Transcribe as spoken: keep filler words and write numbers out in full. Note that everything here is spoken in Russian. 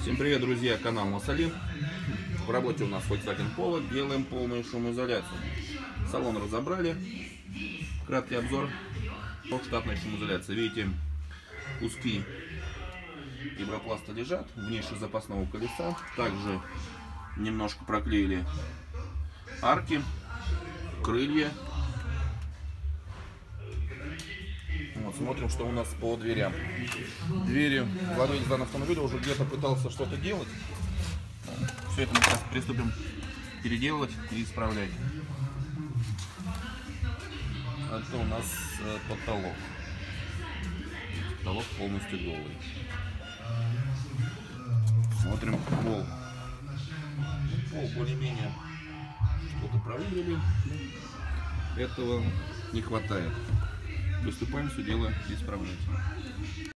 Всем привет, друзья, канал Масалим. В работе у нас Volkswagen Polo, делаем полную шумоизоляцию. Салон разобрали. Краткий обзор по штатной шумоизоляции. Видите, куски гидропласта лежат в нише запасного колеса. Также немножко проклеили арки, крылья. Вот, смотрим, что у нас по дверям. Двери владелец данного автомобиля уже где-то пытался что-то делать. Все это мы сейчас приступим переделывать и исправлять. Это у нас потолок. Потолок полностью голый. Смотрим пол. Пол более-менее что-то проверили. Этого не хватает. Приступаем все дело исправлять.